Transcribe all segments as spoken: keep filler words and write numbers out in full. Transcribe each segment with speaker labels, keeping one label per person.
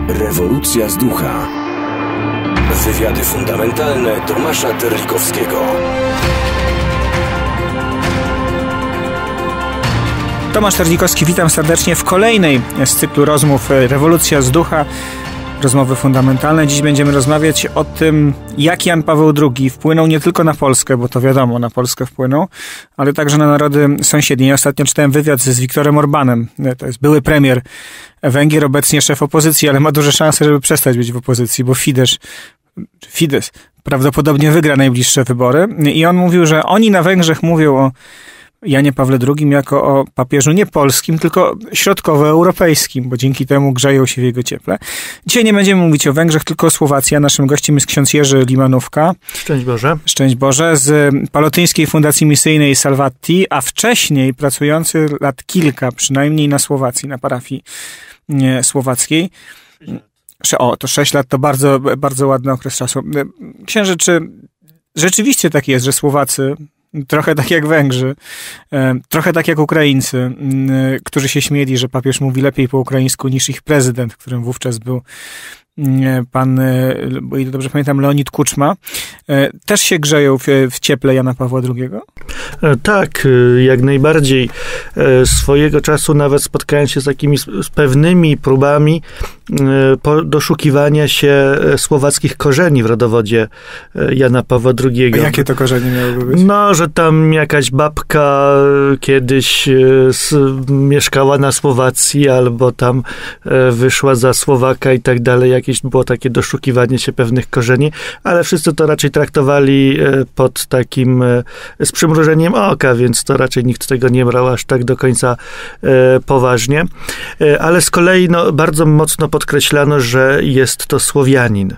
Speaker 1: Rewolucja z ducha. Wywiady fundamentalne Tomasza Terlikowskiego.
Speaker 2: Tomasz Terlikowski, witam serdecznie w kolejnej z cyklu rozmów Rewolucja z ducha. Rozmowy fundamentalne. Dziś będziemy rozmawiać o tym, jak Jan Paweł drugi wpłynął nie tylko na Polskę, bo to wiadomo, na Polskę wpłynął, ale także na narody sąsiednie. Ja ostatnio czytałem wywiad z Viktorem Orbánem. To jest były premier Węgier, obecnie szef opozycji, ale ma duże szanse, żeby przestać być w opozycji, bo Fidesz, Fidesz prawdopodobnie wygra najbliższe wybory. I on mówił, że oni na Węgrzech mówią o Janie Pawle drugim jako o papieżu nie polskim, tylko środkowoeuropejskim, bo dzięki temu grzeją się w jego cieple. Dzisiaj nie będziemy mówić o Węgrzech, tylko o Słowacji, a naszym gościem jest ksiądz Jerzy Limanówka.
Speaker 3: Szczęść Boże.
Speaker 2: Szczęść Boże, z Palotyńskiej Fundacji Misyjnej Salvati, a wcześniej pracujący lat kilka, przynajmniej na Słowacji, na parafii nie, słowackiej. O, to sześć lat to bardzo, bardzo ładny okres czasu. Księże, czy rzeczywiście tak jest, że Słowacy, trochę tak jak Węgrzy, trochę tak jak Ukraińcy, którzy się śmieli, że papież mówi lepiej po ukraińsku niż ich prezydent, którym wówczas był pan, o ile dobrze pamiętam, Leonid Kuczma, też się grzeją w, w cieple Jana Pawła drugiego?
Speaker 3: Tak, jak najbardziej. Swojego czasu nawet spotkałem się z takimi z pewnymi próbami doszukiwania się słowackich korzeni w rodowodzie Jana Pawła drugiego.
Speaker 2: A jakie to korzenie miałyby być?
Speaker 3: No, że tam jakaś babka kiedyś mieszkała na Słowacji, albo tam wyszła za Słowaka i tak dalej. Jakieś było takie doszukiwanie się pewnych korzeni, ale wszyscy to raczej traktowali pod takim z przymrużeniem oka, więc to raczej nikt tego nie brał aż tak do końca poważnie. Ale z kolei no, bardzo mocno podkreślano, że jest to Słowianin.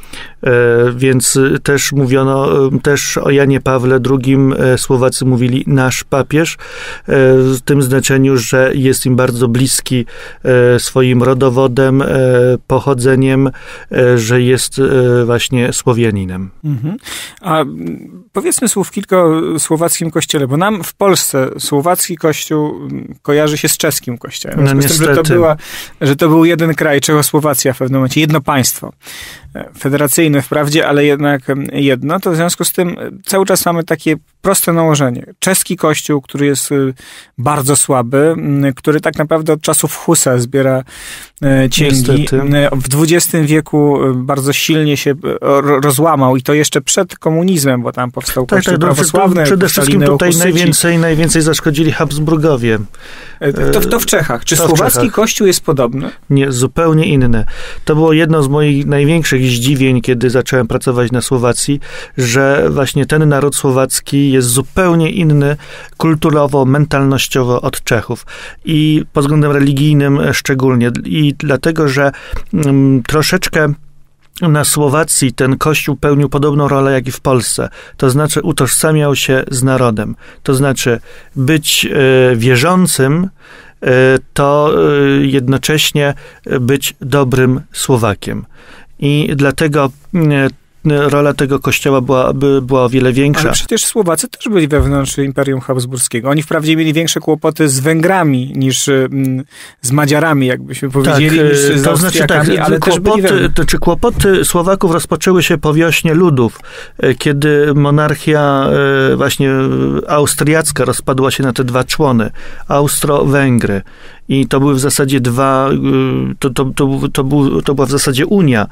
Speaker 3: Więc też mówiono, też o Janie Pawle drugim Słowacy mówili nasz papież, w tym znaczeniu, że jest im bardzo bliski swoim rodowodem, pochodzeniem, że jest właśnie Słowianinem. Mhm.
Speaker 2: A powiedzmy słów kilka o słowackim kościele, bo nam w Polsce słowacki kościół kojarzy się z czeskim kościołem.
Speaker 3: No,
Speaker 2: z tym, że to, była, że to był jeden kraj, Czechosłowacja w pewnym momencie, jedno państwo federacyjne wprawdzie, ale jednak jedno, to w związku z tym cały czas mamy takie proste nałożenie. Czeski kościół, który jest bardzo słaby, który tak naprawdę od czasów Husa zbiera cięgi. Niestety. W dwudziestym wieku bardzo silnie się rozłamał i to jeszcze przed komunizmem, bo tam powstał
Speaker 3: tak,
Speaker 2: kościół
Speaker 3: tak,
Speaker 2: prawosławny.
Speaker 3: Przede wszystkim tutaj najwięcej, najwięcej zaszkodzili Habsburgowie.
Speaker 2: To, to w Czechach. Czy
Speaker 3: to
Speaker 2: słowacki
Speaker 3: Czechach.
Speaker 2: kościół jest podobny?
Speaker 3: Nie, zupełnie inny. To było jedno z moich największych zdziwień, kiedy zacząłem pracować na Słowacji, że właśnie ten naród słowacki jest zupełnie inny kulturowo, mentalnościowo od Czechów. I pod względem religijnym szczególnie. I dlatego, że mm, troszeczkę na Słowacji ten kościół pełnił podobną rolę jak i w Polsce. To znaczy utożsamiał się z narodem. To znaczy być e, wierzącym, e, to e, jednocześnie być dobrym Słowakiem. I dlatego e, rola tego kościoła była, by, była o wiele większa.
Speaker 2: Ale przecież Słowacy też byli wewnątrz Imperium Habsburskiego. Oni wprawdzie mieli większe kłopoty z Węgrami niż mm, z Madziarami, jakbyśmy powiedzieli,
Speaker 3: tak,
Speaker 2: niż z
Speaker 3: to znaczy tak,
Speaker 2: ale
Speaker 3: kłopoty,
Speaker 2: też byli wewnątrz.
Speaker 3: to, czy kłopoty Słowaków rozpoczęły się po wiośnie ludów, kiedy monarchia właśnie austriacka rozpadła się na te dwa człony. Austro-Węgry. I to były w zasadzie dwa, to, to, to, to, był, to była w zasadzie Unia.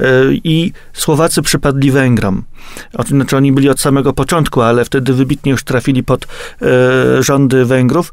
Speaker 3: I Słowacy przypadli Węgrom. Znaczy oni byli od samego początku, ale wtedy wybitnie już trafili pod e, rządy Węgrów.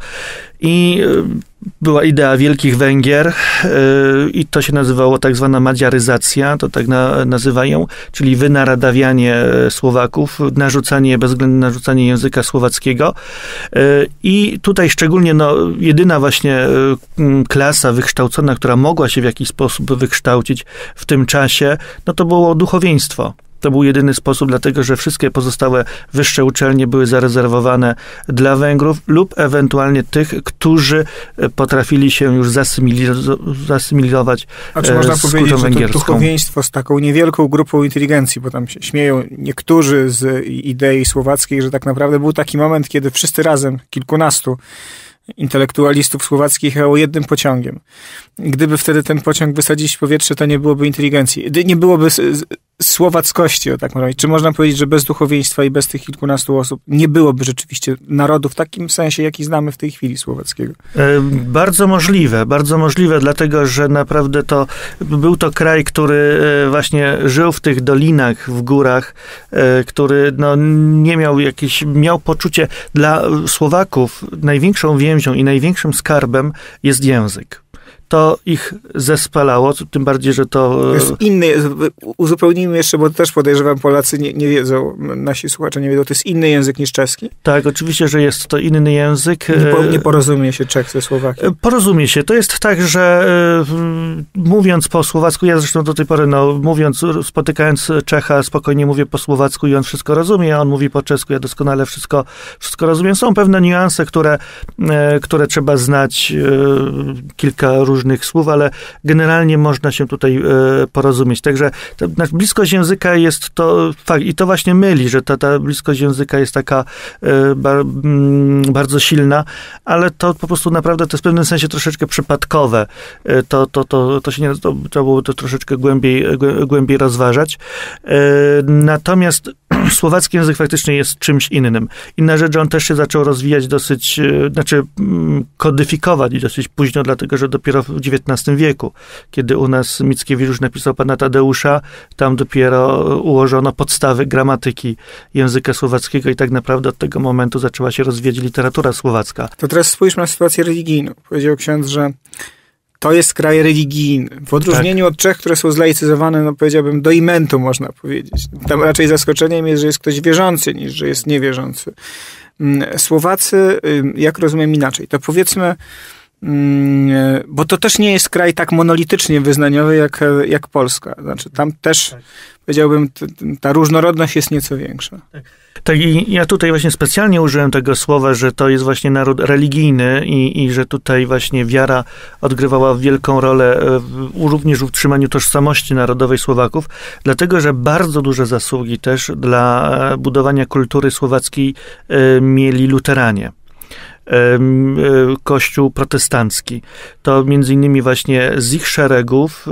Speaker 3: I była idea Wielkich Węgier e, i to się nazywało tak zwana madziaryzacja, to tak na, nazywają, czyli wynaradawianie Słowaków, narzucanie, bezwzględne narzucanie języka słowackiego. E, I tutaj szczególnie no, jedyna właśnie e, klasa wykształcona, która mogła się w jakiś sposób wykształcić w tym czasie, no to było duchowieństwo. To był jedyny sposób, dlatego że wszystkie pozostałe wyższe uczelnie były zarezerwowane dla Węgrów lub ewentualnie tych, którzy potrafili się już zasymilować. A czy można powiedzieć, że to
Speaker 2: duchowieństwo z taką niewielką grupą inteligencji, bo tam się śmieją niektórzy z idei słowackiej, że tak naprawdę był taki moment, kiedy wszyscy razem, kilkunastu, intelektualistów słowackich jechało jednym pociągiem. Gdyby wtedy ten pociąg wysadzić w powietrze, to nie byłoby inteligencji. Nie byłoby słowackości, o tak można powiedzieć. Czy można powiedzieć, że bez duchowieństwa i bez tych kilkunastu osób nie byłoby rzeczywiście narodu w takim sensie, jaki znamy w tej chwili słowackiego?
Speaker 3: Bardzo możliwe, bardzo możliwe, dlatego, że naprawdę to był to kraj, który właśnie żył w tych dolinach, w górach, który no, nie miał jakiejś, miał poczucie, dla Słowaków największą więzią i największym skarbem jest język. To ich zespalało, tym bardziej, że to...
Speaker 2: Jest inny, uzupełnijmy jeszcze, bo też podejrzewam, Polacy nie, nie wiedzą, nasi słuchacze nie wiedzą, to jest inny język niż czeski?
Speaker 3: Tak, oczywiście, że jest to inny język.
Speaker 2: Nie, po, nie porozumie się Czech ze Słowakiem?
Speaker 3: Porozumie się. To jest tak, że mówiąc po słowacku, ja zresztą do tej pory, no, mówiąc, spotykając Czecha, spokojnie mówię po słowacku i on wszystko rozumie, a on mówi po czesku, ja doskonale wszystko, wszystko rozumiem. Są pewne niuanse, które, które trzeba znać, kilka różnych różnych słów, ale generalnie można się tutaj e, porozumieć. Także ta, bliskość języka jest to fakt i to właśnie myli, że ta, ta bliskość języka jest taka e, bar, m, bardzo silna, ale to po prostu naprawdę to jest w pewnym sensie troszeczkę przypadkowe. E, to, to, to, to się nie, to, trzeba było to troszeczkę głębiej, głębiej rozważać. E, natomiast słowacki język faktycznie jest czymś innym. Inna rzecz, że on też się zaczął rozwijać dosyć, znaczy kodyfikować dosyć późno, dlatego, że dopiero w dziewiętnastym wieku, kiedy u nas Mickiewicz już napisał Pana Tadeusza, tam dopiero ułożono podstawy gramatyki języka słowackiego i tak naprawdę od tego momentu zaczęła się rozwijać literatura słowacka.
Speaker 2: To teraz spójrzmy na sytuację religijną. Powiedział ksiądz, że to jest kraj religijny. W odróżnieniu tak. od Czech, które są zlaicyzowane, no powiedziałbym, do imentu można powiedzieć. Tam raczej zaskoczeniem jest, że jest ktoś wierzący, niż że jest niewierzący. Słowacy, jak rozumiem inaczej, to powiedzmy, bo to też nie jest kraj tak monolitycznie wyznaniowy jak, jak Polska. Znaczy tam też, tak. powiedziałbym, ta różnorodność jest nieco większa. Tak.
Speaker 3: Tak, i ja tutaj właśnie specjalnie użyłem tego słowa, że to jest właśnie naród religijny i, i że tutaj właśnie wiara odgrywała wielką rolę w, również w utrzymaniu tożsamości narodowej Słowaków, dlatego, że bardzo duże zasługi też dla budowania kultury słowackiej e, mieli luteranie. Kościół protestancki. To między innymi właśnie z ich szeregów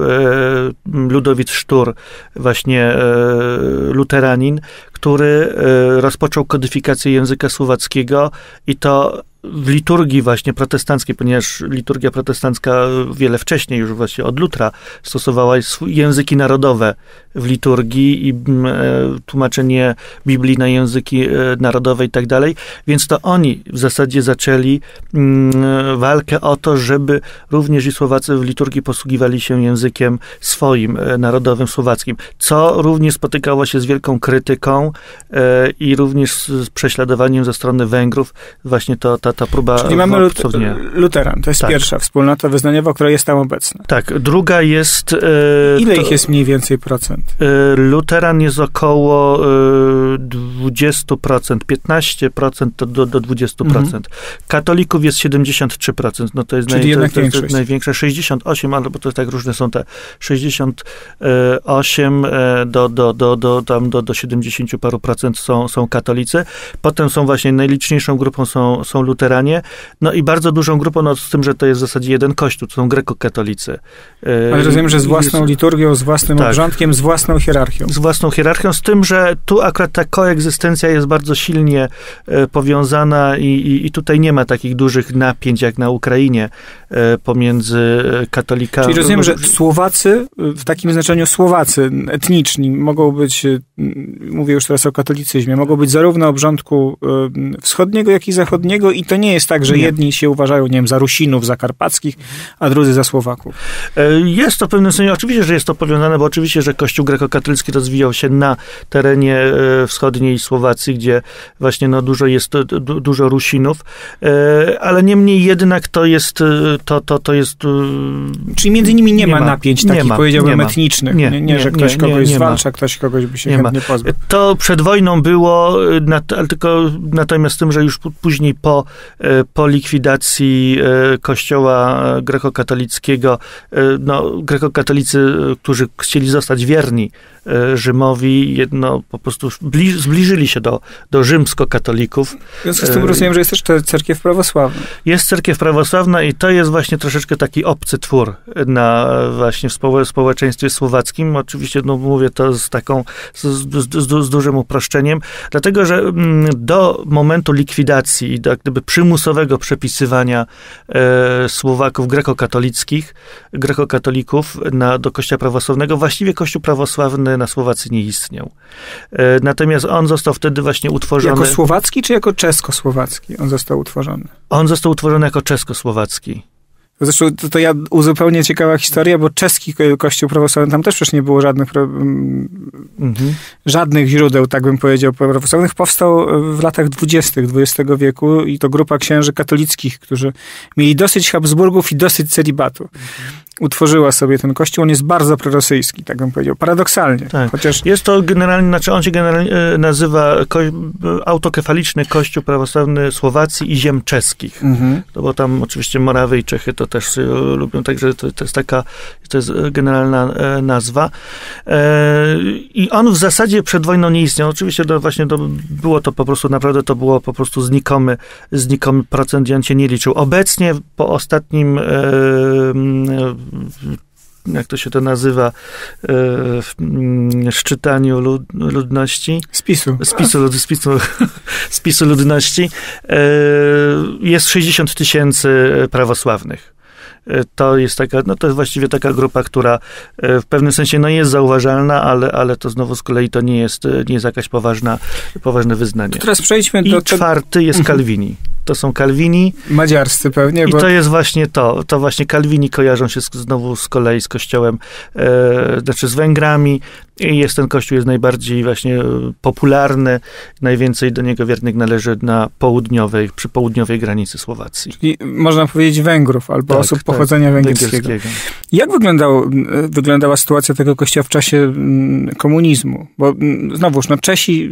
Speaker 3: Ludowit Sztur, właśnie luteranin, który rozpoczął kodyfikację języka słowackiego i to w liturgii właśnie protestanckiej, ponieważ liturgia protestancka wiele wcześniej, już właśnie od Lutra, stosowała języki narodowe w liturgii i e, tłumaczenie Biblii na języki e, narodowe i tak dalej, więc to oni w zasadzie zaczęli m, walkę o to, żeby również i Słowacy w liturgii posługiwali się językiem swoim, e, narodowym, słowackim, co również spotykało się z wielką krytyką e, i również z, z prześladowaniem ze strony Węgrów, właśnie to ta, ta próba...
Speaker 2: Czyli mamy lut- luteran, to jest tak. pierwsza wspólnota wyznaniowa, która jest tam obecna.
Speaker 3: Tak, druga jest... E,
Speaker 2: Ile
Speaker 3: to,
Speaker 2: ich jest mniej więcej procent?
Speaker 3: E, luteran jest około e, dwadzieścia procent, piętnaście procent to do, do dwadzieścia procent. Mhm. Katolików jest siedemdziesiąt trzy procent, no to jest,
Speaker 2: Czyli
Speaker 3: naj,
Speaker 2: jednak
Speaker 3: to, to, to jest największa, sześćdziesiąt osiem, ale bo to tak różne są te sześćdziesiąt osiem do, do, do, do, tam do, do siedemdziesiąt paru procent są, są katolicy. Potem są właśnie najliczniejszą grupą są, są luteranie, no i bardzo dużą grupą, no z tym, że to jest w zasadzie jeden kościół, to są grekokatolicy.
Speaker 2: Ale rozumiem, że z własną liturgią, z własnym tak. obrządkiem, z własną hierarchią.
Speaker 3: Z własną hierarchią, z tym, że tu akurat ta koegzystencja jest bardzo silnie e, powiązana i, i, i tutaj nie ma takich dużych napięć, jak na Ukrainie, e, pomiędzy katolikami.
Speaker 2: Czyli rozumiem, że Słowacy, w takim znaczeniu Słowacy etniczni, mogą być, mówię już teraz o katolicyzmie, mogą być zarówno obrządku e, wschodniego, jak i zachodniego i to nie jest tak, że nie. jedni się uważają, nie wiem, za Rusinów, za Karpackich, a drudzy za Słowaków.
Speaker 3: Jest to w pewnym sensie, oczywiście, że jest to powiązane, bo oczywiście, że Kościół grekokatolicki rozwijał się na terenie wschodniej Słowacji, gdzie właśnie no, dużo jest du, dużo Rusinów, ale niemniej jednak to jest to, to, to jest...
Speaker 2: Czyli między nimi nie, nie ma napięć
Speaker 3: nie
Speaker 2: takich,
Speaker 3: ma,
Speaker 2: powiedziałbym,
Speaker 3: nie ma.
Speaker 2: etnicznych. Nie, nie, nie że ktoś nie, kogoś nie, nie zwalcza, ma. ktoś kogoś by się nie chętnie ma. pozbył.
Speaker 3: To przed wojną było, ale tylko natomiast tym, że już później po, po likwidacji kościoła grekokatolickiego, no, grekokatolicy, którzy chcieli zostać wierni Rzymowi, jedno po prostu zbliżyli się do, do rzymskokatolików.
Speaker 2: W związku z tym rozumiem, że jest też ta cerkiew prawosławna.
Speaker 3: Jest cerkiew prawosławna i to jest właśnie troszeczkę taki obcy twór na właśnie w społeczeństwie słowackim. Oczywiście, no mówię to z taką, z, z, z, z dużym uproszczeniem, dlatego, że do momentu likwidacji i do gdyby przymusowego przepisywania e, Słowaków grekokatolickich, grekokatolików na, do kościoła prawosławnego, właściwie kościół prawosławny na Słowacji nie istniał. E, natomiast on został wtedy właśnie utworzony...
Speaker 2: Jako słowacki czy jako czeskosłowacki on został utworzony? On
Speaker 3: został utworzony jako czeskosłowacki.
Speaker 2: Zresztą to, to ja uzupełnię ciekawa historia, bo czeski kościół prawosławny, tam też przecież nie było żadnych, mhm. żadnych źródeł, tak bym powiedział, prawosławnych. Powstał w latach dwudziestych dwudziestego wieku i to grupa księży katolickich, którzy mieli dosyć Habsburgów i dosyć celibatu. Mhm. Utworzyła sobie ten kościół. On jest bardzo prorosyjski, tak bym powiedział. Paradoksalnie.
Speaker 3: Tak.
Speaker 2: Chociaż...
Speaker 3: Jest to generalnie, znaczy on się generalnie nazywa ko- autokefaliczny Kościół Prawosławny Słowacji i Ziem Czeskich. Mhm. No bo tam oczywiście Morawy i Czechy to też lubią, także to, to jest taka, to jest generalna nazwa. I on w zasadzie przed wojną nie istniał. Oczywiście to właśnie to było to po prostu, naprawdę to było po prostu znikomy, znikomy procent i on się nie liczył. Obecnie po ostatnim jak to się to nazywa, w szczytaniu lud, ludności.
Speaker 2: Spisu.
Speaker 3: Spisu, lud, spisu, spisu ludności. Jest sześćdziesiąt tysięcy prawosławnych. To jest taka, no to jest właściwie taka grupa, która w pewnym sensie no jest zauważalna, ale, ale to znowu z kolei to nie jest, nie jest jakaś poważna, poważne wyznanie. To
Speaker 2: teraz przejdźmy
Speaker 3: I
Speaker 2: do...
Speaker 3: czwarty jest Kalwini. To są Kalwini.
Speaker 2: Madziarscy pewnie.
Speaker 3: I
Speaker 2: bo...
Speaker 3: to jest właśnie to. To właśnie Kalwini kojarzą się z, znowu z kolei z kościołem, e, znaczy z Węgrami. I jest ten kościół jest najbardziej właśnie popularny. Najwięcej do niego wiernych należy na południowej, przy południowej granicy Słowacji.
Speaker 2: Czyli można powiedzieć Węgrów albo tak, osób pochodzenia tak, węgierskiego. węgierskiego. Jak wyglądał, wyglądała sytuacja tego kościoła w czasie komunizmu? Bo znowuż, no Czesi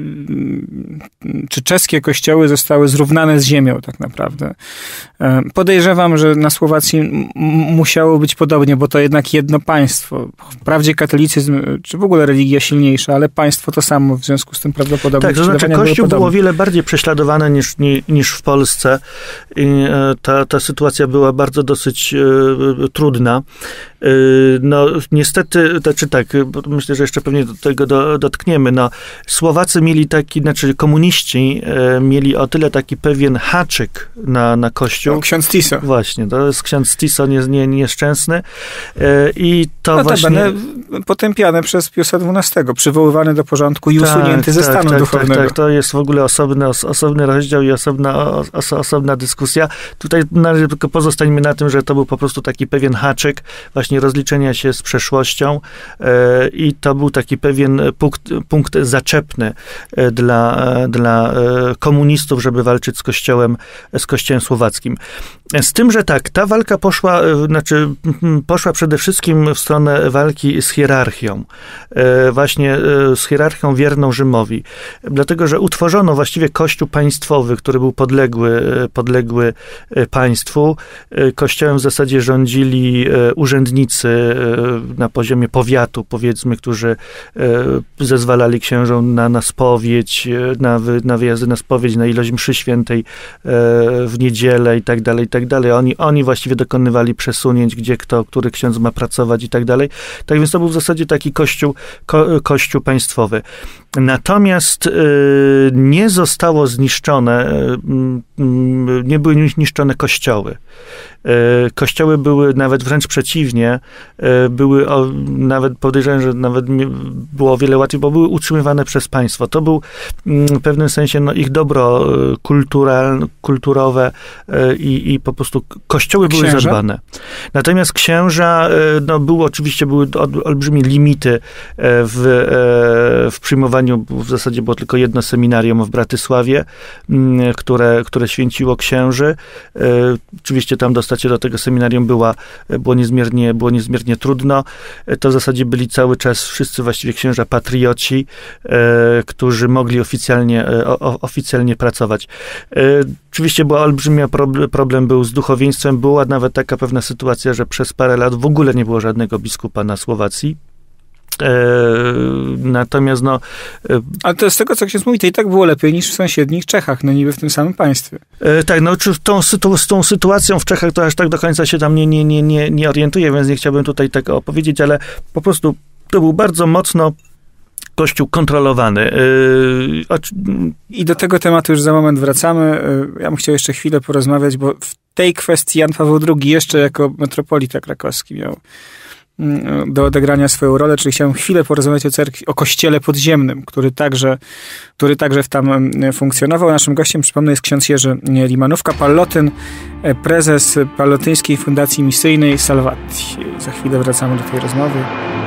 Speaker 2: czy czeskie kościoły zostały zrównane z ziemią tak naprawdę. Podejrzewam, że na Słowacji m- musiało być podobnie, bo to jednak jedno państwo. Wprawdzie katolicyzm, czy w ogóle religia silniejsza, ale państwo to samo, w związku z tym prawdopodobnie...
Speaker 3: Tak, to znaczy Kościół był o wiele bardziej prześladowany niż, ni, niż w Polsce. I ta, ta sytuacja była bardzo dosyć e, trudna. E, no niestety, znaczy tak, myślę, że jeszcze pewnie do tego do, dotkniemy. No, Słowacy mieli taki, znaczy komuniści e, mieli o tyle taki pewien haczyk na, na Kościół.
Speaker 2: O, ksiądz Tiso.
Speaker 3: Właśnie, to jest ksiądz Tiso nie, nie, nieszczęsny. E, I to no właśnie...
Speaker 2: Będę potępiane przez Piusa dwunastego, przywoływany do porządku i
Speaker 3: tak,
Speaker 2: usunięty ze
Speaker 3: tak,
Speaker 2: stanu
Speaker 3: tak,
Speaker 2: duchownego.
Speaker 3: Tak, tak, to jest w ogóle osobny, os, osobny rozdział i osobna, os, osobna dyskusja. Tutaj należy tylko pozostańmy na tym, że to był po prostu taki pewien haczyk właśnie rozliczenia się z przeszłością e, i to był taki pewien punkt, punkt zaczepny e, dla, e, dla e, komunistów, żeby walczyć z kościołem, z kościołem słowackim. Z tym, że tak, ta walka poszła, e, znaczy poszła przede wszystkim w stronę walki z hierarchią. E, właśnie e, z hierarchią wierną Rzymowi. Dlatego, że utworzono właściwie kościół państwowy, który był podległy, podległy państwu. Kościołem w zasadzie rządzili urzędnicy na poziomie powiatu, powiedzmy, którzy zezwalali księżom na, na spowiedź, na, wy, na wyjazdy na spowiedź, na ilość mszy świętej w niedzielę i tak dalej, i tak dalej. Oni, oni właściwie dokonywali przesunięć, gdzie kto, który ksiądz ma pracować i tak dalej. Tak więc to był w zasadzie taki kościół, ko, kościół państwowy. Natomiast y, nie zostało zniszczone, y, y, nie były niszczone kościoły. Y, kościoły były nawet wręcz przeciwnie, y, były o, nawet podejrzewam, że nawet było o wiele łatwiej, bo były utrzymywane przez państwo. To był y, w pewnym sensie no, ich dobro kulturalne, kulturowe y, i, i po prostu kościoły były
Speaker 2: Księża?
Speaker 3: zadbane. Natomiast księża, y, no były oczywiście były olbrzymie limity w, w przyjmowaniu. W zasadzie było tylko jedno seminarium w Bratysławie, które, które święciło księży. Oczywiście tam dostać się do tego seminarium była, było, niezmiernie, było niezmiernie trudno. To w zasadzie byli cały czas wszyscy właściwie księża patrioci, którzy mogli oficjalnie, oficjalnie pracować. Oczywiście była olbrzymia problem, problem był z duchowieństwem. Była nawet taka pewna sytuacja, że przez parę lat w ogóle nie było żadnego biskupa na Słowacji. Natomiast no...
Speaker 2: Ale to z tego, co ksiądz mówi, to i tak było lepiej niż w sąsiednich Czechach, no niby w tym samym państwie.
Speaker 3: Tak, no czy tą, z tą sytuacją w Czechach to aż tak do końca się tam nie, nie, nie, nie, nie orientuję, więc nie chciałbym tutaj tego opowiedzieć, ale po prostu to był bardzo mocno Kościół kontrolowany.
Speaker 2: I do tego tematu już za moment wracamy. Ja bym chciał jeszcze chwilę porozmawiać, bo w tej kwestii Jan Paweł drugi jeszcze jako metropolita krakowski miał do odegrania swoją rolę, czyli chciałem chwilę porozmawiać o cerkwi, o kościele podziemnym, który także, który także tam funkcjonował. Naszym gościem, przypomnę, jest ksiądz Jerzy Limanówka, Pallotyn, prezes Pallotyńskiej Fundacji Misyjnej Salvati. Za chwilę wracamy do tej rozmowy.